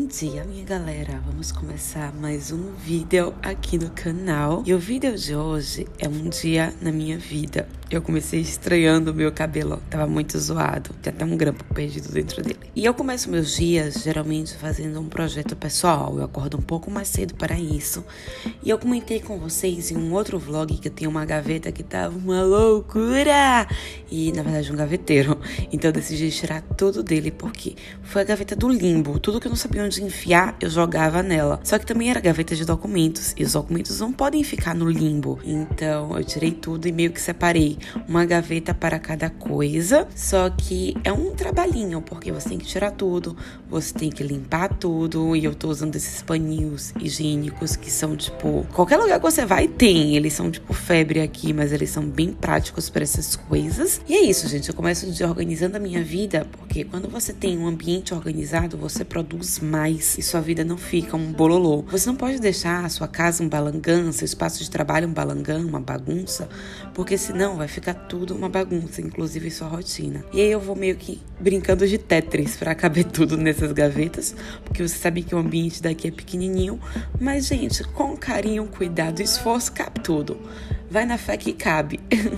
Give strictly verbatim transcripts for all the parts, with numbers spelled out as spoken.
Bom dia, minha galera! Vamos começar mais um vídeo aqui no canal. E o vídeo de hoje é um dia na minha vida. Eu comecei estranhando o meu cabelo, tava muito zoado, tem até um grampo perdido dentro dele. E eu começo meus dias, geralmente, fazendo um projeto pessoal. Eu acordo um pouco mais cedo para isso. E eu comentei com vocês em um outro vlog que eu tenho uma gaveta que tava uma loucura! E, na verdade, um gaveteiro. Então eu decidi tirar tudo dele, porque foi a gaveta do limbo. Tudo que eu não sabia onde enfiar, eu jogava nela. Só que também era gaveta de documentos. E os documentos não podem ficar no limbo. Então eu tirei tudo e meio que separei uma gaveta para cada coisa. Só que é um trabalhinho, porque você tem que tirar tudo, você tem que limpar tudo. E eu tô usando esses paninhos higiênicos que são tipo... Qualquer lugar que você vai tem. Eles são tipo febre aqui, mas eles são bem práticos para essas coisas. E é isso, gente. Eu começo o dia organizando a minha vida, porque quando você tem um ambiente organizado, você produz mais e sua vida não fica um bololô. Você não pode deixar a sua casa um balangã, seu espaço de trabalho um balangã, uma bagunça, porque senão vai ficar tudo uma bagunça, inclusive sua rotina. E aí eu vou meio que brincando de Tetris para caber tudo nessas gavetas, porque você sabe que o ambiente daqui é pequenininho, mas gente, com carinho, cuidado e esforço, cabe tudo. Vai na fé que cabe.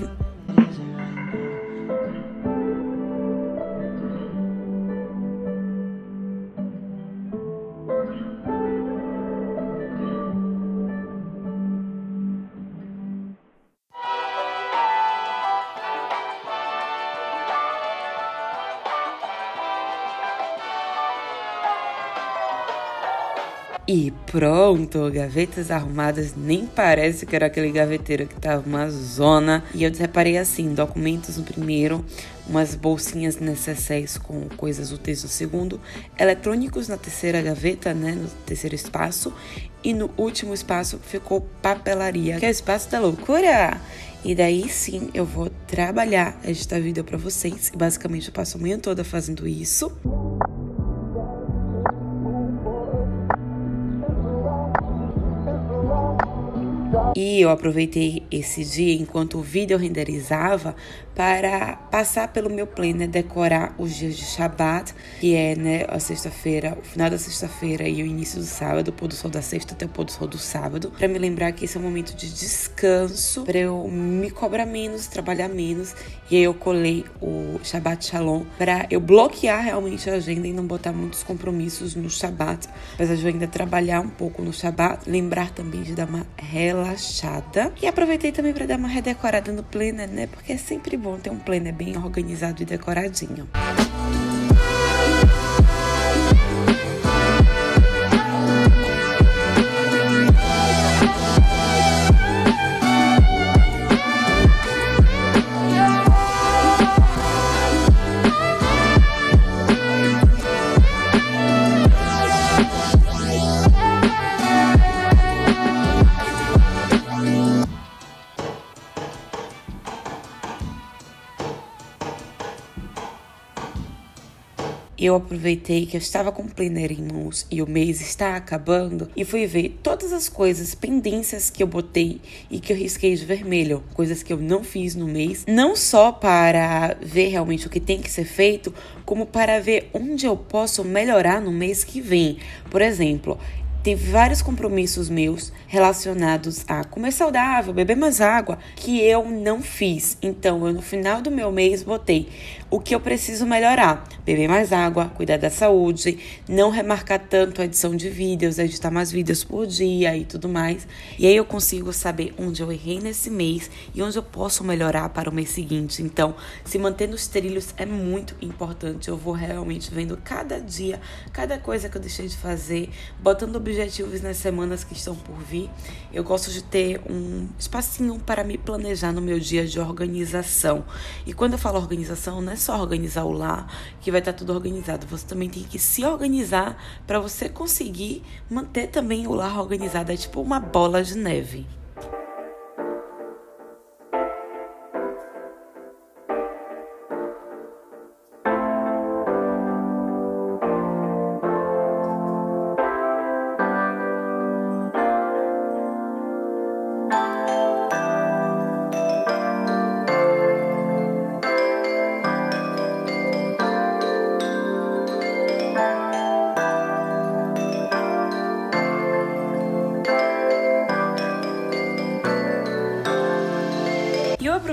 E pronto, gavetas arrumadas, nem parece que era aquele gaveteiro que tava uma zona. E eu separei assim, documentos no primeiro, umas bolsinhas necessárias com coisas úteis no segundo, eletrônicos na terceira gaveta, né, no terceiro espaço. E no último espaço ficou papelaria, que é o espaço da loucura. E daí sim, eu vou trabalhar esta vida pra vocês. E basicamente eu passo a manhã toda fazendo isso. E eu aproveitei esse dia, enquanto o vídeo renderizava, para passar pelo meu planner, decorar os dias de Shabbat, que é, né, a sexta-feira, o final da sexta-feira e o início do sábado, o pôr do sol da sexta até o pôr do sol do sábado, para me lembrar que esse é um momento de descanso, para eu me cobrar menos, trabalhar menos. E aí eu colei o Shabbat Shalom para eu bloquear realmente a agenda e não botar muitos compromissos no Shabbat, apesar de eu ainda trabalhar um pouco no Shabbat, lembrar também de dar uma relaxada. E aproveitei também para dar uma redecorada no planner, né? Porque é sempre bom ter um planner bem organizado e decoradinho. Eu aproveitei que eu estava com o planner em mãos e o mês está acabando e fui ver todas as coisas, pendências que eu botei e que eu risquei de vermelho, coisas que eu não fiz no mês, não só para ver realmente o que tem que ser feito, como para ver onde eu posso melhorar no mês que vem. Por exemplo, teve vários compromissos meus relacionados a comer saudável, beber mais água, que eu não fiz. Então, eu no final do meu mês botei o que eu preciso melhorar. Beber mais água, cuidar da saúde, não remarcar tanto a edição de vídeos, editar mais vídeos por dia e tudo mais. E aí eu consigo saber onde eu errei nesse mês e onde eu posso melhorar para o mês seguinte. Então, se manter nos trilhos é muito importante. Eu vou realmente vendo cada dia, cada coisa que eu deixei de fazer, botando objetivos nas semanas que estão por vir. Eu gosto de ter um espacinho para me planejar no meu dia de organização. E quando eu falo organização, não é só organizar o lar que vai estar tudo organizado. Você também tem que se organizar para você conseguir manter também o lar organizado. É tipo uma bola de neve.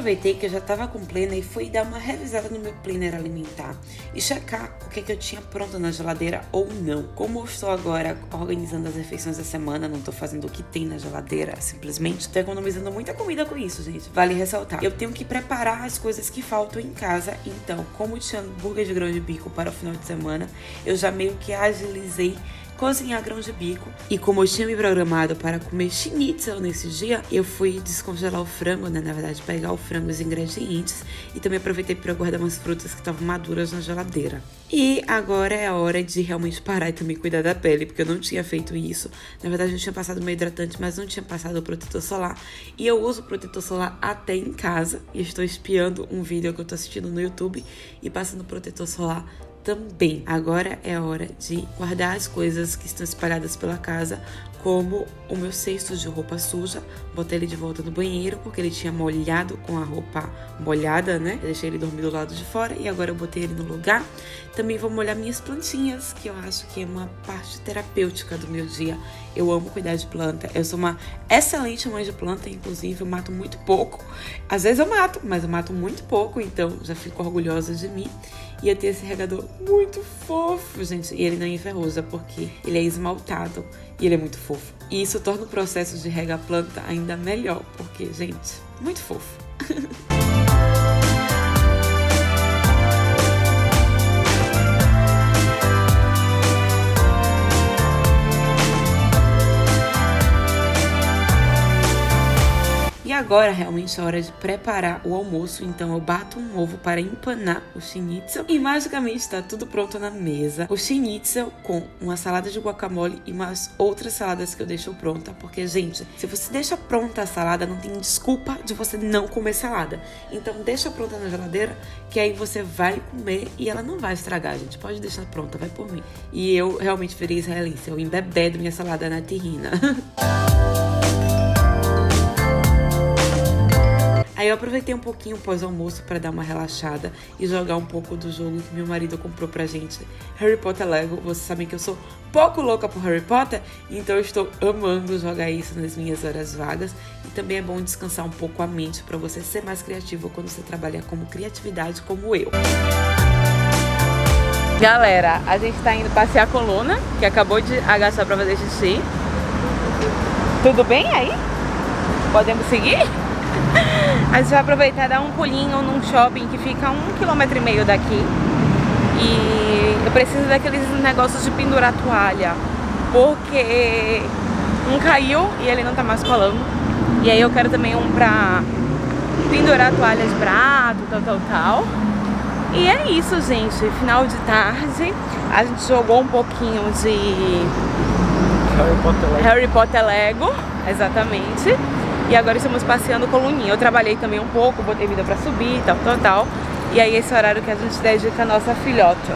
aproveitei que eu já tava com planner e fui dar uma revisada no meu planner alimentar e checar o que, que eu tinha pronto na geladeira ou não. Como eu estou agora organizando as refeições da semana, não tô fazendo o que tem na geladeira, simplesmente tô economizando muita comida com isso, gente. Vale ressaltar. Eu tenho que preparar as coisas que faltam em casa, então, como tinha hambúrguer de grão de bico para o final de semana, eu já meio que agilizei cozinhar grão de bico. E como eu tinha me programado para comer schnitzel nesse dia, eu fui descongelar o frango, né? Na verdade, pegar o frango e os ingredientes. E também aproveitei para guardar umas frutas que estavam maduras na geladeira. E agora é a hora de realmente parar e também cuidar da pele, porque eu não tinha feito isso. Na verdade, eu tinha passado meu hidratante, mas não tinha passado o protetor solar. E eu uso protetor solar até em casa. E estou espiando um vídeo que eu tô assistindo no YouTube e passando protetor solar também. Agora é a hora de guardar as coisas que estão espalhadas pela casa, como o meu cesto de roupa suja. Botei ele de volta no banheiro, porque ele tinha molhado com a roupa molhada, né? Eu deixei ele dormir do lado de fora e agora eu botei ele no lugar. Também vou molhar minhas plantinhas, que eu acho que é uma parte terapêutica do meu dia. Eu amo cuidar de planta. Eu sou uma excelente mãe de planta, inclusive eu mato muito pouco. Às vezes eu mato, mas eu mato muito pouco, então já fico orgulhosa de mim. E eu tenho esse regador muito fofo, gente. E ele não enferruja, porque ele é esmaltado e ele é muito fofo. E isso torna o processo de regar a planta ainda melhor, porque, gente, muito fofo. E agora realmente é hora de preparar o almoço, então eu bato um ovo para empanar o schnitzel e magicamente está tudo pronto na mesa. O schnitzel com uma salada de guacamole e umas outras saladas que eu deixo pronta, porque, gente, se você deixa pronta a salada, não tem desculpa de você não comer salada. Então deixa pronta na geladeira, que aí você vai comer e ela não vai estragar, gente. Pode deixar pronta, vai por mim. E eu realmente virei israelense, eu embebedo minha salada na terrina. Aí eu aproveitei um pouquinho pós-almoço para dar uma relaxada e jogar um pouco do jogo que meu marido comprou pra gente, Harry Potter Lego. Vocês sabem que eu sou pouco louca por Harry Potter, então eu estou amando jogar isso nas minhas horas vagas. E também é bom descansar um pouco a mente para você ser mais criativo quando você trabalha como criatividade como eu. Galera, a gente tá indo passear com a Luna, que acabou de agachar pra fazer xixi. Tudo bem aí? Podemos seguir? A gente vai aproveitar e dar um pulinho num shopping que fica a um quilômetro e meio daqui. E eu preciso daqueles negócios de pendurar toalha, porque um caiu e ele não tá mais colando. E aí eu quero também um pra pendurar toalha de prato, tal, tal, tal. E é isso, gente. Final de tarde, a gente jogou um pouquinho de Harry Potter Lego. Harry Potter Lego, exatamente. E agora estamos passeando com a Luninha. Eu trabalhei também um pouco, botei vida pra subir, tal, tal, tal. E aí esse horário que a gente dedica a nossa filhota.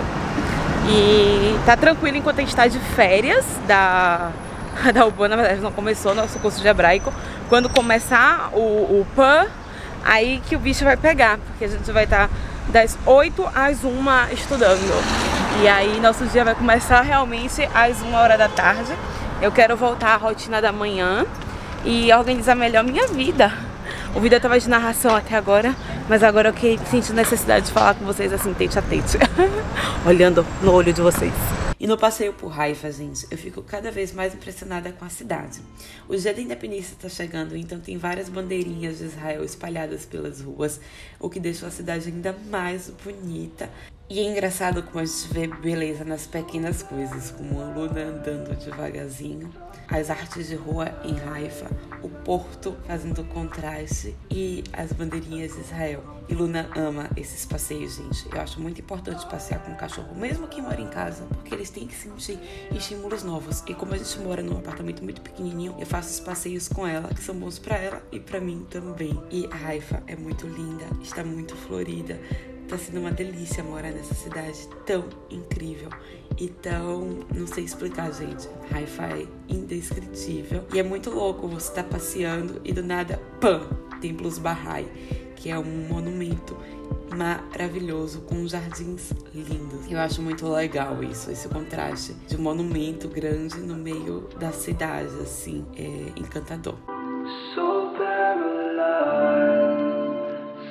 E tá tranquilo enquanto a gente tá de férias da, da U B A. Na verdade não começou nosso curso de hebraico. Quando começar o, o P A, aí que o bicho vai pegar. Porque a gente vai estar das oito às uma estudando. E aí nosso dia vai começar realmente às uma hora da tarde. Eu quero voltar à rotina da manhã e organizar melhor minha vida. O vídeo tava de narração até agora, mas agora eu que sinto necessidade de falar com vocês assim, tete a tete, olhando no olho de vocês. E no passeio por Haifa, gente, eu fico cada vez mais impressionada com a cidade. O dia da independência está chegando, então tem várias bandeirinhas de Israel espalhadas pelas ruas, o que deixou a cidade ainda mais bonita. E é engraçado como a gente vê beleza nas pequenas coisas, como a Luna andando devagarzinho, as artes de rua em Haifa, o porto fazendo contraste e as bandeirinhas de Israel. E Luna ama esses passeios, gente. Eu acho muito importante passear com o cachorro, mesmo quem mora em casa, porque eles têm que sentir estímulos novos. E como a gente mora num apartamento muito pequenininho, eu faço os passeios com ela, que são bons pra ela e pra mim também. E a Haifa é muito linda, está muito florida. Tá sendo uma delícia morar nessa cidade tão incrível e tão... não sei explicar, gente. Haifa é indescritível. E é muito louco você tá passeando e do nada, pam! Templos Bahá'í, que é um monumento maravilhoso com jardins lindos. Eu acho muito legal isso, esse contraste de um monumento grande no meio da cidade, assim, é encantador. So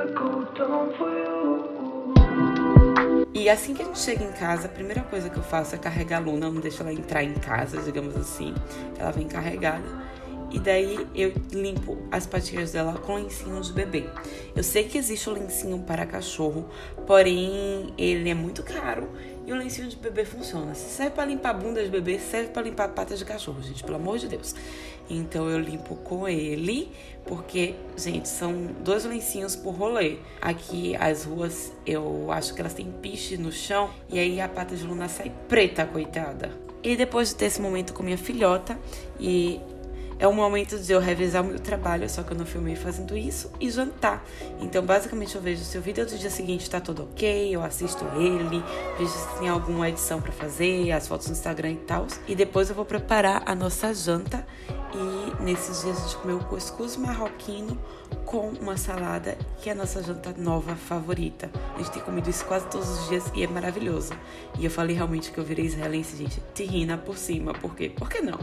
E assim que a gente chega em casa, a primeira coisa que eu faço é carregar a Luna, não deixo ela entrar em casa, digamos assim. Ela vem carregada. E daí eu limpo as patinhas dela com lencinho de bebê. Eu sei que existe o lencinho para cachorro, porém ele é muito caro e o lencinho de bebê funciona. Se serve para limpar a bunda de bebê, serve para limpar patas de cachorro, gente, pelo amor de Deus. Então eu limpo com ele, porque, gente, são dois lencinhos por rolê. Aqui as ruas, eu acho que elas têm piche no chão e aí a pata de Luna sai preta, coitada. E depois de ter esse momento com minha filhota, e é o momento de eu revisar o meu trabalho, só que eu não filmei fazendo isso, e jantar. Então, basicamente, eu vejo se o vídeo do dia seguinte tá tudo ok, eu assisto ele, vejo se tem alguma edição pra fazer, as fotos no Instagram e tal. E depois eu vou preparar a nossa janta. E nesses dias a gente comeu cuscuz marroquino com uma salada, que é a nossa janta nova favorita. A gente tem comido isso quase todos os dias e é maravilhoso. E eu falei realmente que eu virei israelense, gente, terrina por cima. Por quê? Por que não?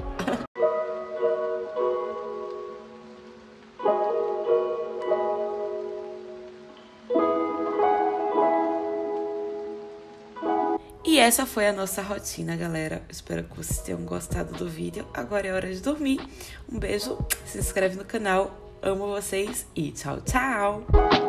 E essa foi a nossa rotina, galera. Espero que vocês tenham gostado do vídeo. Agora é hora de dormir. Um beijo, se inscreve no canal. Amo vocês e tchau, tchau!